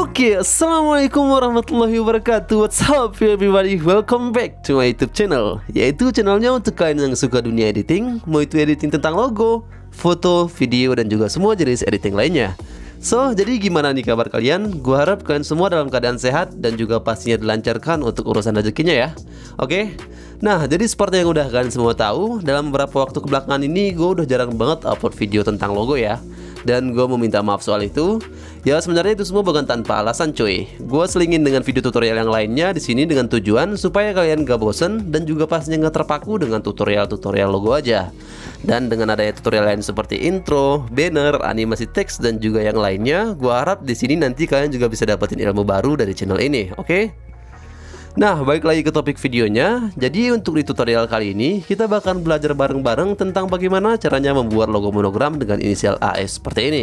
Oke, assalamualaikum warahmatullahi wabarakatuh. What's up everybody, welcome back to my YouTube channel, yaitu channelnya untuk kalian yang suka dunia editing, mau itu editing tentang logo, foto, video, dan juga semua jenis editing lainnya. So, jadi gimana nih kabar kalian? Gua harap kalian semua dalam keadaan sehat dan juga pastinya dilancarkan untuk urusan rezekinya ya. Oke? Nah, jadi seperti yang udah kalian semua tahu, dalam beberapa waktu kebelakangan ini gue udah jarang banget upload video tentang logo ya. Dan gue mau minta maaf soal itu. Ya sebenarnya itu semua bukan tanpa alasan cuy. Gue selingin dengan video tutorial yang lainnya di sini dengan tujuan supaya kalian gak bosen dan juga pastinya gak terpaku dengan tutorial-tutorial logo aja. Dan dengan adanya tutorial lain seperti intro, banner, animasi teks dan juga yang lainnya, gue harap di sini nanti kalian juga bisa dapetin ilmu baru dari channel ini, oke? Nah, balik lagi ke topik videonya. Jadi untuk di tutorial kali ini kita bakal belajar bareng-bareng tentang bagaimana caranya membuat logo monogram dengan inisial AS seperti ini.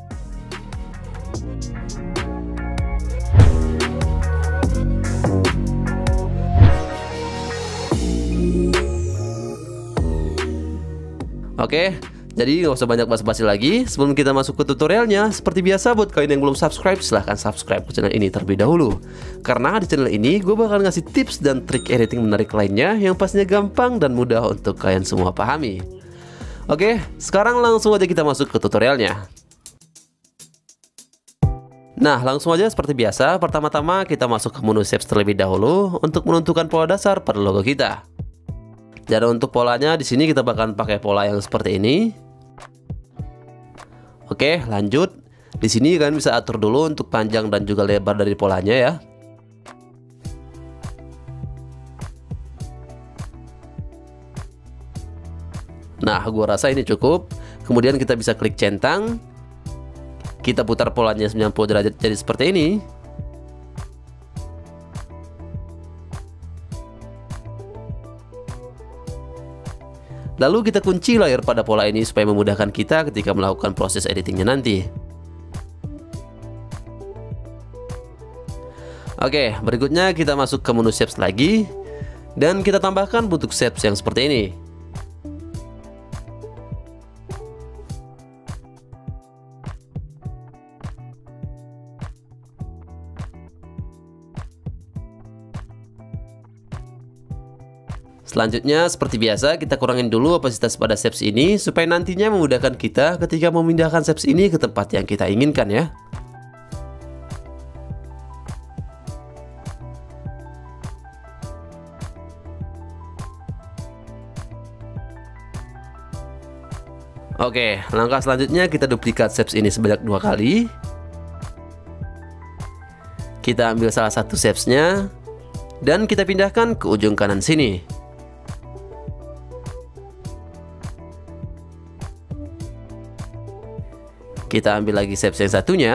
Oke, jadi nggak usah banyak basa-basi lagi. Sebelum kita masuk ke tutorialnya, seperti biasa buat kalian yang belum subscribe, silahkan subscribe ke channel ini terlebih dahulu. Karena di channel ini gue bakal ngasih tips dan trik editing menarik lainnya yang pastinya gampang dan mudah untuk kalian semua pahami. Oke, sekarang langsung aja kita masuk ke tutorialnya. Nah, langsung aja seperti biasa, pertama-tama kita masuk ke menu Shapes terlebih dahulu untuk menentukan pola dasar pada logo kita. Dan untuk polanya di sini kita bakalan pakai pola yang seperti ini. Oke, lanjut. Di sini kalian bisa atur dulu untuk panjang dan juga lebar dari polanya ya. Nah, gua rasa ini cukup. Kemudian kita bisa klik centang. Kita putar polanya 90 derajat jadi seperti ini. Lalu kita kunci layar pada pola ini supaya memudahkan kita ketika melakukan proses editingnya nanti. Oke, berikutnya kita masuk ke menu Shapes lagi. Dan kita tambahkan bentuk shapes yang seperti ini. Selanjutnya seperti biasa kita kurangin dulu opasitas pada shapes ini supaya nantinya memudahkan kita ketika memindahkan shapes ini ke tempat yang kita inginkan ya. Oke, langkah selanjutnya kita duplikat shapes ini sebanyak 2 kali. Kita ambil salah satu shapesnya dan kita pindahkan ke ujung kanan sini. Kita ambil lagi shapes yang satunya.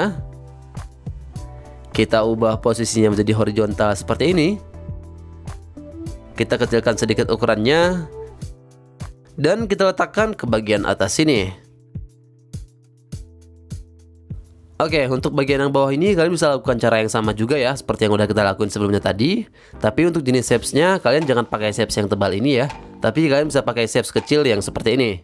Kita ubah posisinya menjadi horizontal seperti ini. Kita kecilkan sedikit ukurannya. Dan kita letakkan ke bagian atas sini. Oke, untuk bagian yang bawah ini kalian bisa lakukan cara yang sama juga ya, seperti yang udah kita lakuin sebelumnya tadi. Tapi untuk jenis shapesnya kalian jangan pakai shapes yang tebal ini ya. Tapi kalian bisa pakai shapes kecil yang seperti ini.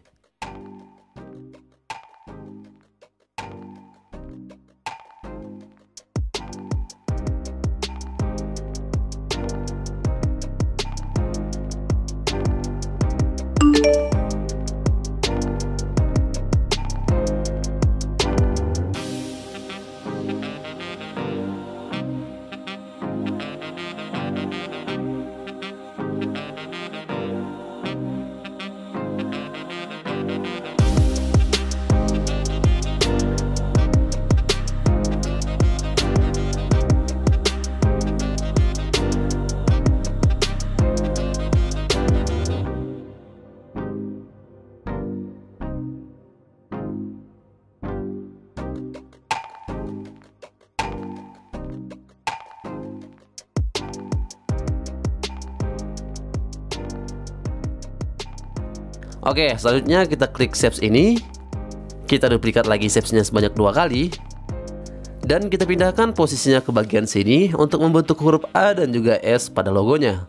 Oke, selanjutnya kita klik shapes ini. Kita duplikat lagi shapesnya sebanyak 2 kali. Dan kita pindahkan posisinya ke bagian sini untuk membentuk huruf A dan juga S pada logonya.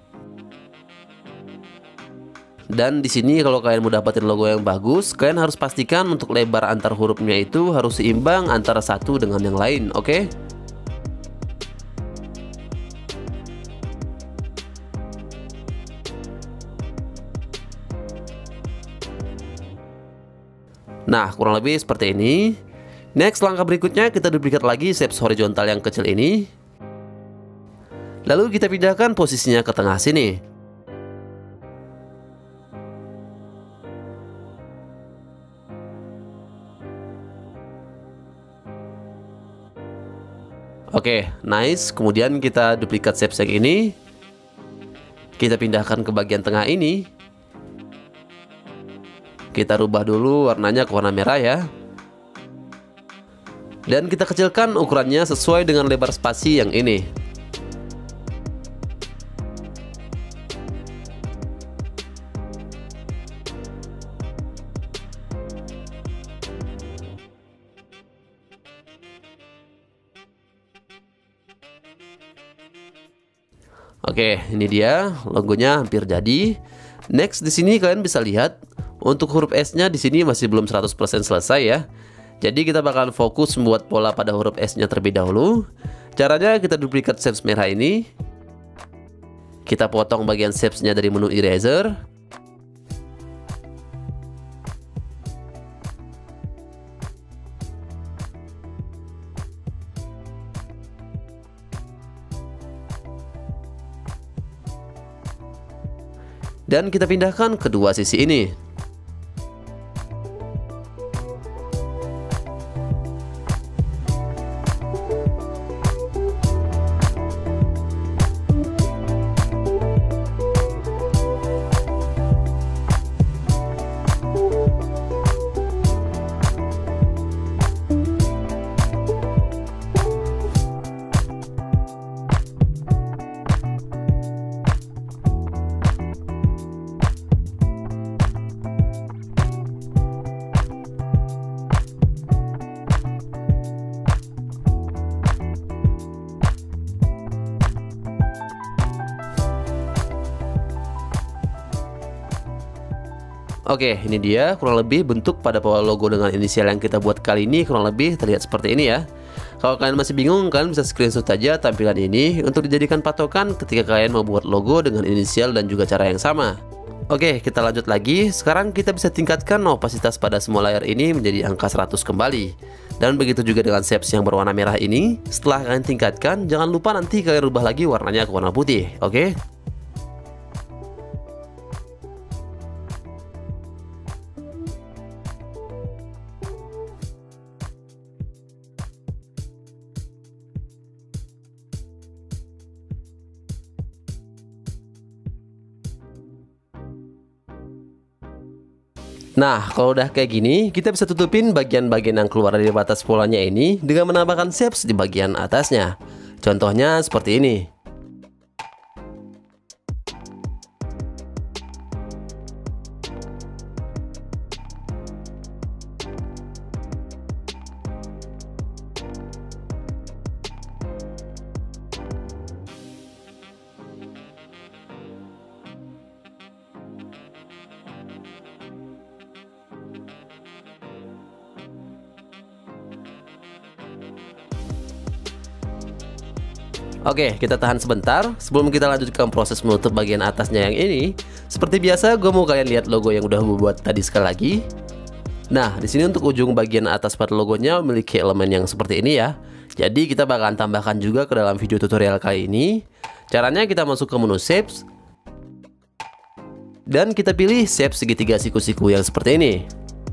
Dan di sini kalau kalian mau dapetin logo yang bagus, kalian harus pastikan untuk lebar antar hurufnya itu harus seimbang antara satu dengan yang lain, oke? Nah, kurang lebih seperti ini. Next, langkah berikutnya kita duplikat lagi shapes horizontal yang kecil ini. Lalu kita pindahkan posisinya ke tengah sini. Oke, nice. Kemudian kita duplikat shapes yang ini. Kita pindahkan ke bagian tengah ini. Kita rubah dulu warnanya ke warna merah ya. Dan kita kecilkan ukurannya sesuai dengan lebar spasi yang ini. Oke, ini dia logonya hampir jadi. Next, di sini kalian bisa lihat untuk huruf S-nya di sini masih belum 100% selesai ya. Jadi kita bakalan fokus membuat pola pada huruf S-nya terlebih dahulu. Caranya kita duplikat shapes merah ini. Kita potong bagian shapes-nya dari menu eraser. Dan kita pindahkan kedua sisi ini. Oke, ini dia kurang lebih bentuk pada pola logo dengan inisial yang kita buat kali ini kurang lebih terlihat seperti ini ya. Kalau kalian masih bingung, kalian bisa screenshot saja tampilan ini untuk dijadikan patokan ketika kalian mau buat logo dengan inisial dan juga cara yang sama. Oke, kita lanjut lagi. Sekarang kita bisa tingkatkan opasitas pada semua layar ini menjadi angka 100 kembali. Dan begitu juga dengan shapes yang berwarna merah ini. Setelah kalian tingkatkan, jangan lupa nanti kalian rubah lagi warnanya ke warna putih, oke? Nah, kalau udah kayak gini, kita bisa tutupin bagian-bagian yang keluar dari batas polanya ini dengan menambahkan shapes di bagian atasnya. Contohnya seperti ini. Oke, kita tahan sebentar sebelum kita lanjutkan proses menutup bagian atasnya yang ini. Seperti biasa, gue mau kalian lihat logo yang udah gue buat tadi sekali lagi. Nah, di sini untuk ujung bagian atas pada logonya memiliki elemen yang seperti ini ya. Jadi kita bakalan tambahkan juga ke dalam video tutorial kali ini. Caranya kita masuk ke menu shapes. Dan kita pilih shape segitiga siku-siku yang seperti ini.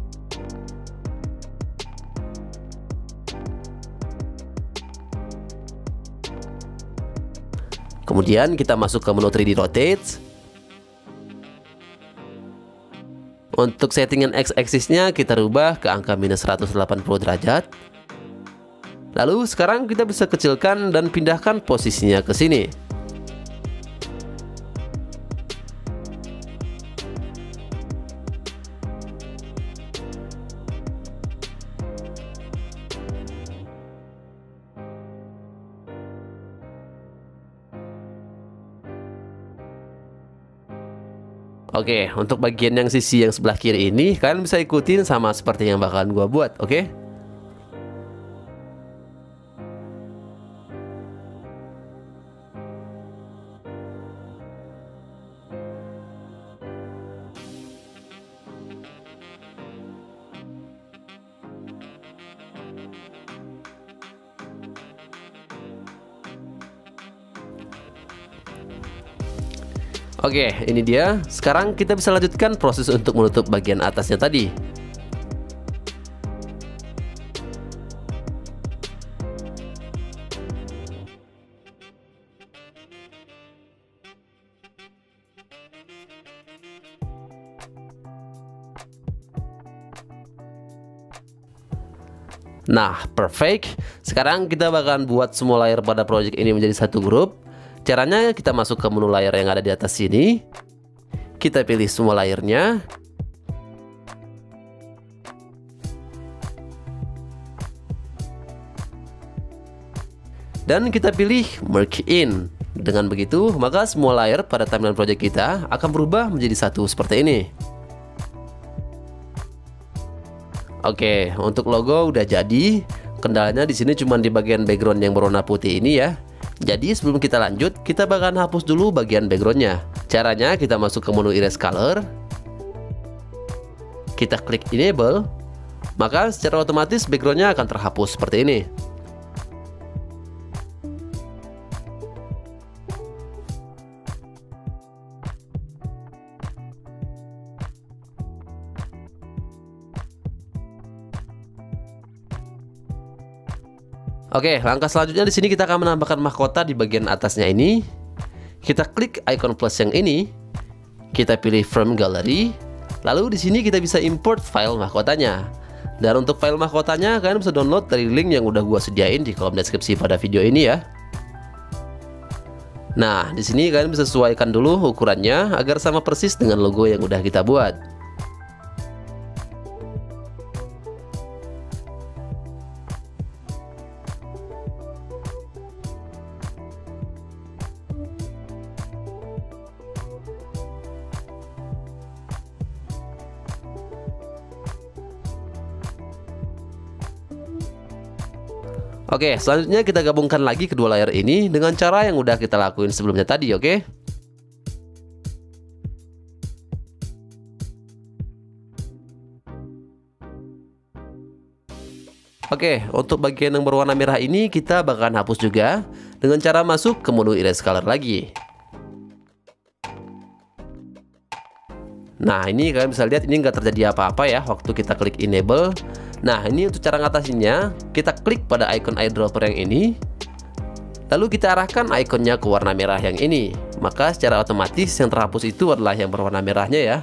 Kemudian kita masuk ke menu 3D Rotate. Untuk settingan X-axisnya kita rubah ke angka minus 180 derajat. Lalu sekarang kita bisa kecilkan dan pindahkan posisinya ke sini. Oke, untuk bagian yang sisi yang sebelah kiri ini kalian bisa ikutin sama seperti yang bakalan gua buat, oke? Oke, ini dia. Sekarang kita bisa lanjutkan proses untuk menutup bagian atasnya tadi. Nah, perfect. Sekarang kita bakalan buat semua layar pada project ini menjadi satu grup. Caranya kita masuk ke menu layar yang ada di atas sini. Kita pilih semua layarnya. Dan kita pilih Merge In. Dengan begitu, maka semua layar pada timeline project kita akan berubah menjadi satu seperti ini. Oke, untuk logo udah jadi. Kendalanya di sini cuma di bagian background yang berwarna putih ini ya. Jadi sebelum kita lanjut, kita bakalan hapus dulu bagian backgroundnya. Caranya kita masuk ke menu Erase Color. Kita klik Enable. Maka secara otomatis backgroundnya akan terhapus seperti ini. Oke, langkah selanjutnya di sini kita akan menambahkan mahkota di bagian atasnya ini. Kita klik icon plus yang ini. Kita pilih From Gallery. Lalu di sini kita bisa import file mahkotanya. Dan untuk file mahkotanya kalian bisa download dari link yang udah gua sediain di kolom deskripsi pada video ini ya. Nah, di sini kalian bisa sesuaikan dulu ukurannya agar sama persis dengan logo yang udah kita buat. Oke, selanjutnya kita gabungkan lagi kedua layar ini dengan cara yang udah kita lakuin sebelumnya tadi, oke? Oke, untuk bagian yang berwarna merah ini kita bakalan hapus juga dengan cara masuk ke menu Erase Color lagi. Nah, ini kalian bisa lihat ini nggak terjadi apa-apa ya waktu kita klik Enable. Nah, ini untuk cara ngatasinnya, kita klik pada icon eyedropper yang ini. Lalu kita arahkan ikonnya ke warna merah yang ini. Maka secara otomatis yang terhapus itu adalah yang berwarna merahnya ya.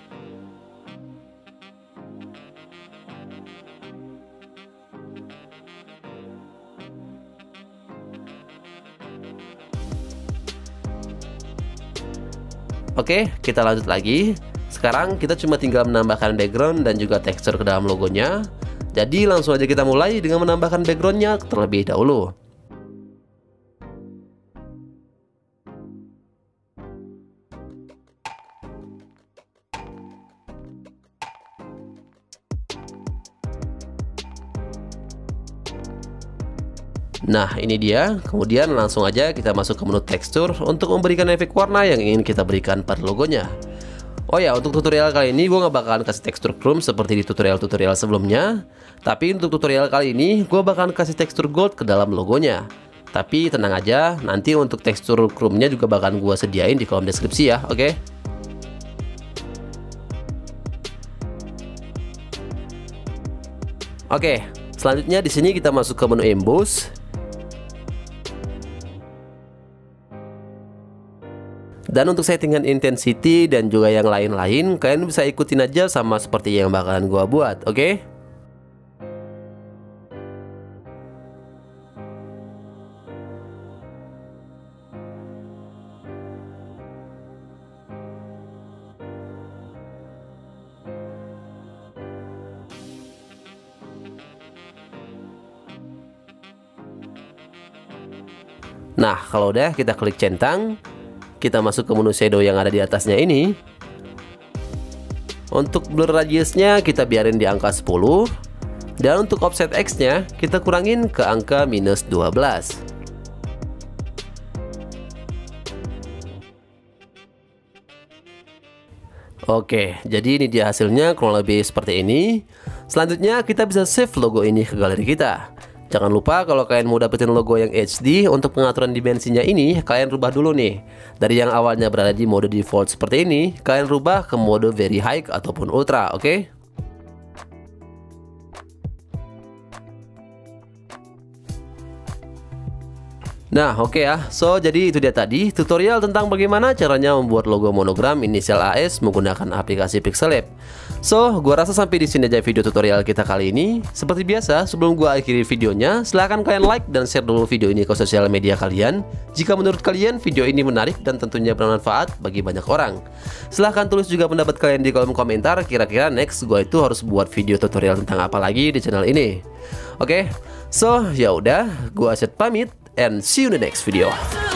Oke, kita lanjut lagi. Sekarang kita cuma tinggal menambahkan background dan juga tekstur ke dalam logonya. Jadi langsung aja kita mulai dengan menambahkan backgroundnya terlebih dahulu. Nah, ini dia. Kemudian langsung aja kita masuk ke menu tekstur untuk memberikan efek warna yang ingin kita berikan pada logonya. Oh ya, untuk tutorial kali ini gue gak bakalan kasih tekstur chrome seperti di tutorial-tutorial sebelumnya. Tapi untuk tutorial kali ini gue bakalan kasih tekstur gold ke dalam logonya. Tapi tenang aja, nanti untuk tekstur chrome-nya juga bakalan gue sediain di kolom deskripsi ya, oke? Oke, selanjutnya di sini kita masuk ke menu emboss. Dan untuk settingan intensity dan juga yang lain-lain, kalian bisa ikutin aja sama seperti yang bakalan gua buat, oke? Nah, kalau udah kita klik centang. Kita masuk ke menu shadow yang ada di atasnya ini. Untuk blur radiusnya kita biarin di angka 10. Dan untuk offset X nya kita kurangin ke angka -12. Oke, jadi ini dia hasilnya kurang lebih seperti ini. Selanjutnya kita bisa save logo ini ke galeri kita. Jangan lupa kalau kalian mau dapetin logo yang HD, untuk pengaturan dimensinya ini kalian rubah dulu nih. Dari yang awalnya berada di mode default seperti ini, kalian rubah ke mode very high ataupun ultra, oke? Nah, oke ya. So, jadi itu dia tadi tutorial tentang bagaimana caranya membuat logo monogram inisial AS menggunakan aplikasi Pixellab. So, gua rasa sampai di sini aja video tutorial kita kali ini. Seperti biasa, sebelum gua akhiri videonya, silahkan kalian like dan share dulu video ini ke sosial media kalian. Jika menurut kalian video ini menarik dan tentunya bermanfaat bagi banyak orang. Silahkan tulis juga pendapat kalian di kolom komentar. Kira-kira next gua itu harus buat video tutorial tentang apa lagi di channel ini. Oke, so ya udah, gua Asyad pamit. And see you in the next video.